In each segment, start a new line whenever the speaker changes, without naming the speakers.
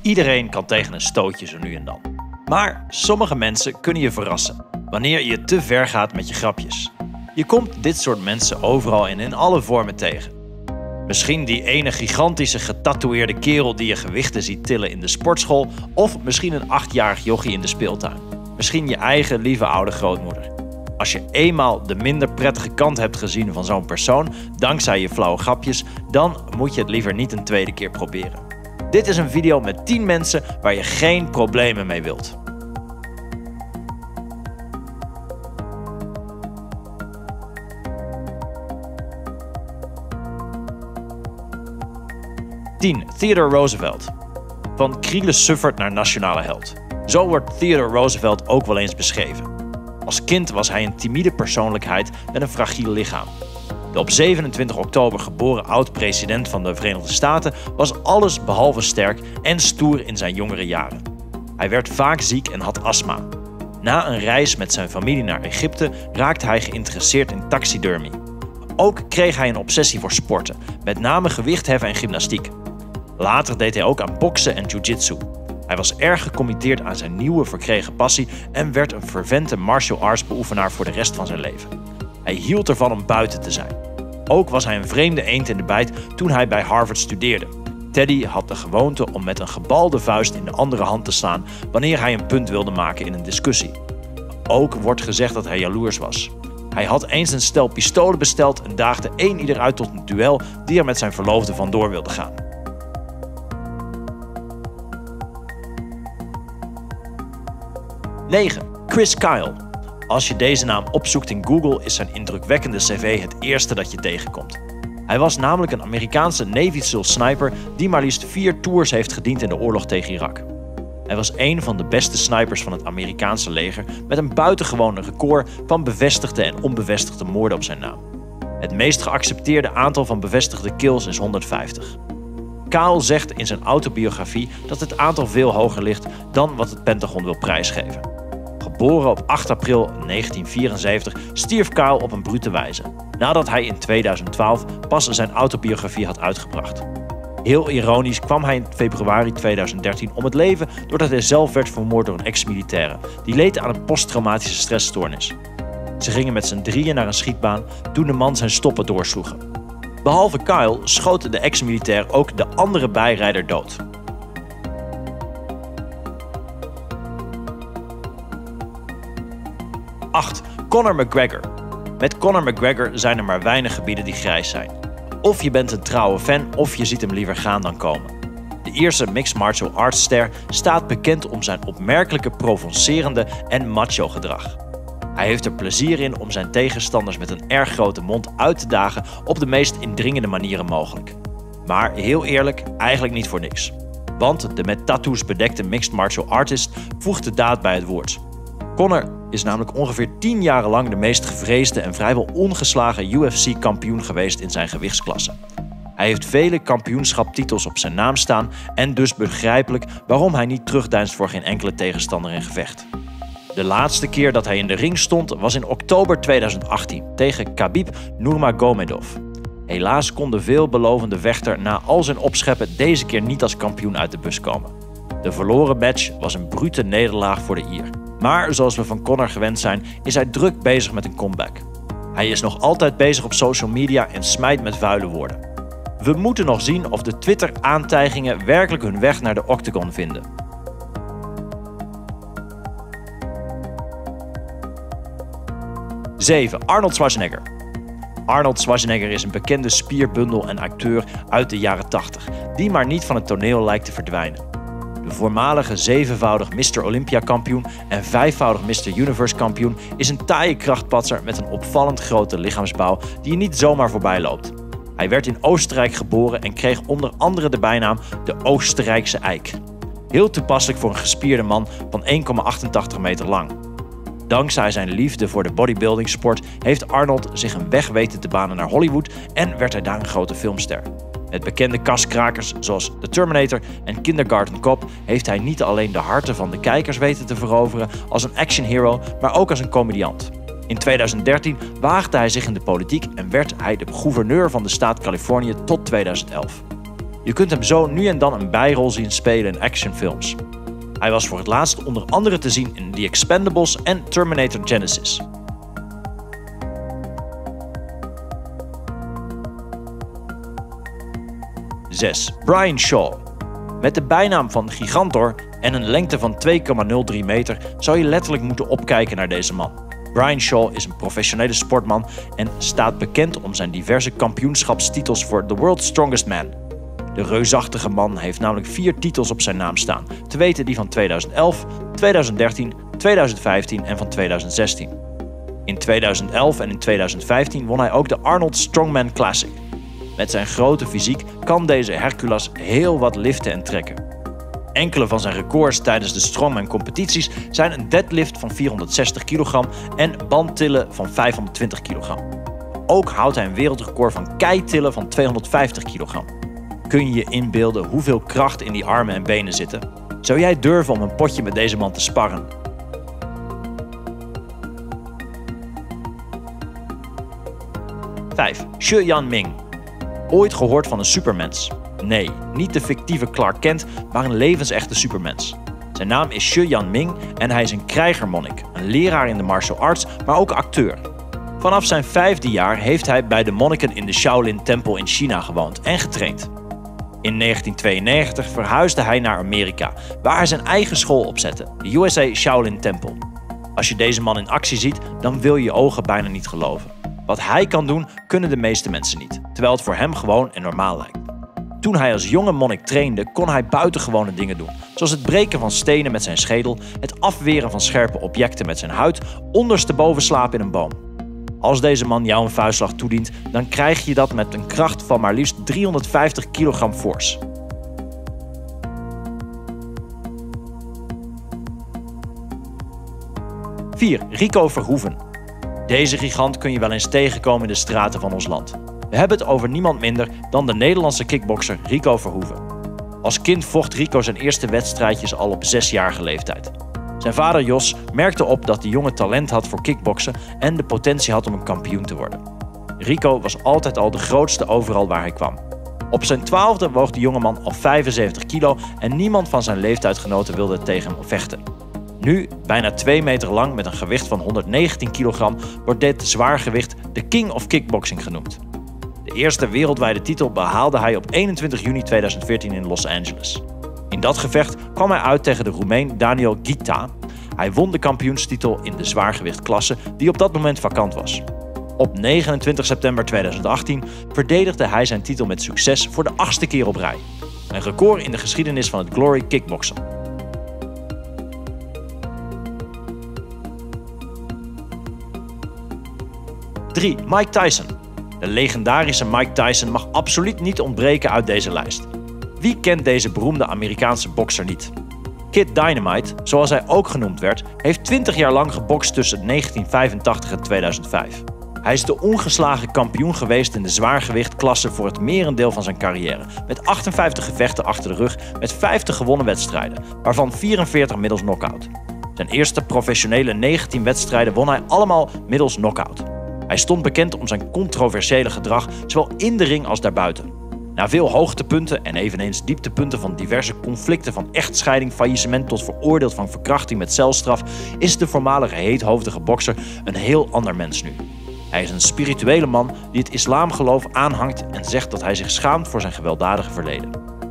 Iedereen kan tegen een stootje zo nu en dan. Maar sommige mensen kunnen je verrassen wanneer je te ver gaat met je grapjes. Je komt dit soort mensen overal en in alle vormen tegen. Misschien die ene gigantische getatoeëerde kerel die je gewichten ziet tillen in de sportschool, of misschien een 8-jarig jochie in de speeltuin. Misschien je eigen lieve oude grootmoeder. Als je eenmaal de minder prettige kant hebt gezien van zo'n persoon, dankzij je flauwe grapjes, dan moet je het liever niet een tweede keer proberen. Dit is een video met 10 mensen waar je geen problemen mee wilt. Theodore Roosevelt. Van kriele sufferd naar nationale held. Zo wordt Theodore Roosevelt ook wel eens beschreven. Als kind was hij een timide persoonlijkheid met een fragiel lichaam. De op 27 oktober geboren oud-president van de Verenigde Staten was alles behalve sterk en stoer in zijn jongere jaren. Hij werd vaak ziek en had astma. Na een reis met zijn familie naar Egypte raakte hij geïnteresseerd in taxidermie. Ook kreeg hij een obsessie voor sporten, met name gewichtheffen en gymnastiek. Later deed hij ook aan boksen en jiu-jitsu. Hij was erg gecommitteerd aan zijn nieuwe verkregen passie en werd een fervente martial arts beoefenaar voor de rest van zijn leven. Hij hield ervan om buiten te zijn. Ook was hij een vreemde eend in de bijt toen hij bij Harvard studeerde. Teddy had de gewoonte om met een gebalde vuist in de andere hand te slaan wanneer hij een punt wilde maken in een discussie. Ook wordt gezegd dat hij jaloers was. Hij had eens een stel pistolen besteld en daagde ieder uit tot een duel die er met zijn verloofde vandoor wilde gaan. 9. Chris Kyle. Als je deze naam opzoekt in Google is zijn indrukwekkende cv het eerste dat je tegenkomt. Hij was namelijk een Amerikaanse Navy SEAL sniper die maar liefst 4 tours heeft gediend in de oorlog tegen Irak. Hij was een van de beste snipers van het Amerikaanse leger met een buitengewone record van bevestigde en onbevestigde moorden op zijn naam. Het meest geaccepteerde aantal van bevestigde kills is 150. Kyle zegt in zijn autobiografie dat het aantal veel hoger ligt dan wat het Pentagon wil prijsgeven. Geboren op 8 april 1974 stierf Kyle op een brute wijze, nadat hij in 2012 pas zijn autobiografie had uitgebracht. Heel ironisch kwam hij in februari 2013 om het leven doordat hij zelf werd vermoord door een ex-militaire die leed aan een posttraumatische stressstoornis. Ze gingen met z'n drieën naar een schietbaan toen de man zijn stoppen doorsloegen. Behalve Kyle schoot de ex-militair ook de andere bijrijder dood. Conor McGregor. Met Conor McGregor zijn er maar weinig gebieden die grijs zijn. Of je bent een trouwe fan of je ziet hem liever gaan dan komen. De Ierse mixed martial arts ster staat bekend om zijn opmerkelijke provocerende en macho gedrag. Hij heeft er plezier in om zijn tegenstanders met een erg grote mond uit te dagen op de meest indringende manieren mogelijk. Maar heel eerlijk, eigenlijk niet voor niks. Want de met tattoos bedekte mixed martial artist voegt de daad bij het woord. Conor is namelijk ongeveer 10 jaar lang de meest gevreesde en vrijwel ongeslagen UFC-kampioen geweest in zijn gewichtsklasse. Hij heeft vele kampioenschaptitels op zijn naam staan en dus begrijpelijk waarom hij niet terugdeinst voor geen enkele tegenstander in gevecht. De laatste keer dat hij in de ring stond was in oktober 2018 tegen Khabib Nurmagomedov. Helaas kon de veelbelovende vechter na al zijn opscheppen deze keer niet als kampioen uit de bus komen. De verloren match was een brute nederlaag voor de Ier. Maar zoals we van Conor gewend zijn, is hij druk bezig met een comeback. Hij is nog altijd bezig op social media en smijt met vuile woorden. We moeten nog zien of de Twitter-aantijgingen werkelijk hun weg naar de octagon vinden. Arnold Schwarzenegger. Arnold Schwarzenegger is een bekende spierbundel en acteur uit de jaren 80, die maar niet van het toneel lijkt te verdwijnen. De voormalige 7-voudig Mr. Olympia-kampioen en 5-voudig Mr. Universe-kampioen is een taaie krachtpatser met een opvallend grote lichaamsbouw die je niet zomaar voorbij loopt. Hij werd in Oostenrijk geboren en kreeg onder andere de bijnaam de Oostenrijkse Eik. Heel toepasselijk voor een gespierde man van 1,88 meter lang. Dankzij zijn liefde voor de bodybuildingsport heeft Arnold zich een weg weten te banen naar Hollywood en werd hij daar een grote filmster. Met bekende kaskrakers zoals The Terminator en Kindergarten Cop heeft hij niet alleen de harten van de kijkers weten te veroveren als een actionhero, maar ook als een comediant. In 2013 waagde hij zich in de politiek en werd hij de gouverneur van de staat Californië tot 2011. Je kunt hem zo nu en dan een bijrol zien spelen in actionfilms. Hij was voor het laatst onder andere te zien in The Expendables en Terminator Genisys. Zes. Brian Shaw. Met de bijnaam van Gigantor en een lengte van 2,03 meter zou je letterlijk moeten opkijken naar deze man. Brian Shaw is een professionele sportman en staat bekend om zijn diverse kampioenschapstitels voor The World's Strongest Man. De reusachtige man heeft namelijk 4 titels op zijn naam staan, te weten die van 2011, 2013, 2015 en van 2016. In 2011 en in 2015 won hij ook de Arnold Strongman Classic. Met zijn grote fysiek kan deze Hercules heel wat liften en trekken. Enkele van zijn records tijdens de Strongman competities zijn een deadlift van 460 kilogram en bandtillen van 520 kilogram. Ook houdt hij een wereldrecord van keitillen van 250 kilogram. Kun je je inbeelden hoeveel kracht in die armen en benen zitten? Zou jij durven om een potje met deze man te sparren? Vijf. Xue Yanming. Ooit gehoord van een supermens? Nee, niet de fictieve Clark Kent, maar een levensechte supermens. Zijn naam is Xue Yanming en hij is een krijgermonnik, een leraar in de martial arts, maar ook acteur. Vanaf zijn 5e jaar heeft hij bij de monniken in de Shaolin-tempel in China gewoond en getraind. In 1992 verhuisde hij naar Amerika, waar hij zijn eigen school opzette, de USA Shaolin Temple. Als je deze man in actie ziet, dan wil je je ogen bijna niet geloven. Wat hij kan doen, kunnen de meeste mensen niet, terwijl het voor hem gewoon en normaal lijkt. Toen hij als jonge monnik trainde, kon hij buitengewone dingen doen, zoals het breken van stenen met zijn schedel, het afweren van scherpe objecten met zijn huid, ondersteboven slapen in een boom. Als deze man jou een vuistslag toedient, dan krijg je dat met een kracht van maar liefst 350 kilogram force. Vier. Rico Verhoeven. Deze gigant kun je wel eens tegenkomen in de straten van ons land. We hebben het over niemand minder dan de Nederlandse kickbokser Rico Verhoeven. Als kind vocht Rico zijn eerste wedstrijdjes al op 6-jarige leeftijd. Zijn vader Jos merkte op dat de jongen talent had voor kickboksen en de potentie had om een kampioen te worden. Rico was altijd al de grootste overal waar hij kwam. Op zijn 12e woog de jongeman al 75 kilo en niemand van zijn leeftijdgenoten wilde tegen hem vechten. Nu, bijna 2 meter lang met een gewicht van 119 kilogram, wordt dit zwaargewicht de King of Kickboxing genoemd. De eerste wereldwijde titel behaalde hij op 21 juni 2014 in Los Angeles. In dat gevecht kwam hij uit tegen de Roemeen Daniel Gita. Hij won de kampioenstitel in de zwaargewichtklasse die op dat moment vakant was. Op 29 september 2018 verdedigde hij zijn titel met succes voor de 8e keer op rij. Een record in de geschiedenis van het Glory Kickboksen. 3. Mike Tyson. De legendarische Mike Tyson mag absoluut niet ontbreken uit deze lijst. Wie kent deze beroemde Amerikaanse bokser niet? Kid Dynamite, zoals hij ook genoemd werd, heeft 20 jaar lang gebokst tussen 1985 en 2005. Hij is de ongeslagen kampioen geweest in de zwaargewichtklasse voor het merendeel van zijn carrière, met 58 gevechten achter de rug met 50 gewonnen wedstrijden, waarvan 44 middels knockout. Zijn eerste professionele 19 wedstrijden won hij allemaal middels knockout. Hij stond bekend om zijn controversiële gedrag, zowel in de ring als daarbuiten. Na veel hoogtepunten en eveneens dieptepunten van diverse conflicten van echtscheiding, faillissement tot veroordeeld van verkrachting met celstraf, is de voormalige heethoofdige bokser een heel ander mens nu. Hij is een spirituele man die het islamgeloof aanhangt en zegt dat hij zich schaamt voor zijn gewelddadige verleden.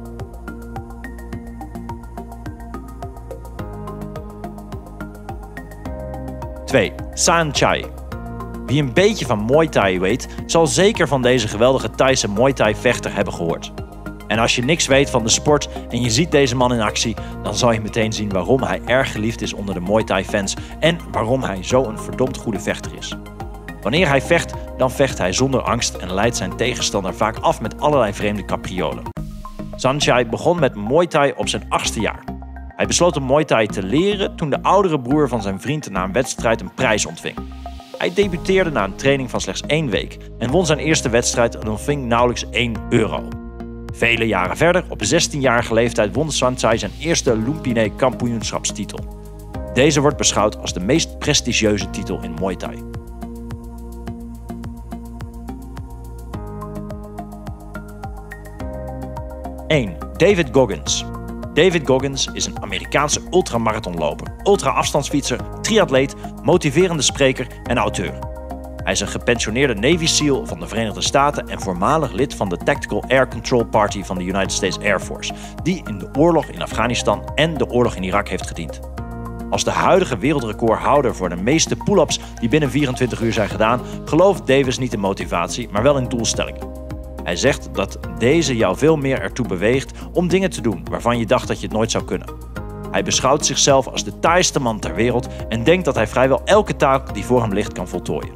Twee. Saenchai. Wie een beetje van Muay Thai weet, zal zeker van deze geweldige Thaise Muay Thai vechter hebben gehoord. En als je niks weet van de sport en je ziet deze man in actie, dan zal je meteen zien waarom hij erg geliefd is onder de Muay Thai fans en waarom hij zo'n verdomd goede vechter is. Wanneer hij vecht, dan vecht hij zonder angst en leidt zijn tegenstander vaak af met allerlei vreemde capriolen. Saenchai begon met Muay Thai op zijn 8e jaar. Hij besloot om Muay Thai te leren toen de oudere broer van zijn vriend na een wedstrijd een prijs ontving. Hij debuteerde na een training van slechts 1 week en won zijn eerste wedstrijd en ontving nauwelijks €1. Vele jaren verder, op 16-jarige leeftijd, won Saenchai zijn eerste Lumpinee kampioenschapstitel. Deze wordt beschouwd als de meest prestigieuze titel in Muay Thai. 1. David Goggins. David Goggins is een Amerikaanse ultramarathonloper, ultra-afstandsfietser, triatleet, motiverende spreker en auteur. Hij is een gepensioneerde Navy SEAL van de Verenigde Staten en voormalig lid van de Tactical Air Control Party van de United States Air Force, die in de oorlog in Afghanistan en de oorlog in Irak heeft gediend. Als de huidige wereldrecordhouder voor de meeste pull-ups die binnen 24 uur zijn gedaan, gelooft Davis niet in motivatie, maar wel in doelstellingen. Hij zegt dat deze jou veel meer ertoe beweegt om dingen te doen waarvan je dacht dat je het nooit zou kunnen. Hij beschouwt zichzelf als de taaiste man ter wereld en denkt dat hij vrijwel elke taak die voor hem ligt kan voltooien.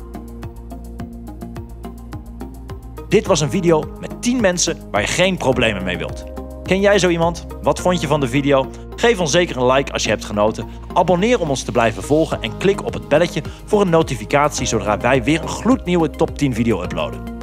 Dit was een video met 10 mensen waar je geen problemen mee wilt. Ken jij zo iemand? Wat vond je van de video? Geef ons zeker een like als je hebt genoten. Abonneer om ons te blijven volgen en klik op het belletje voor een notificatie zodra wij weer een gloednieuwe top 10 video uploaden.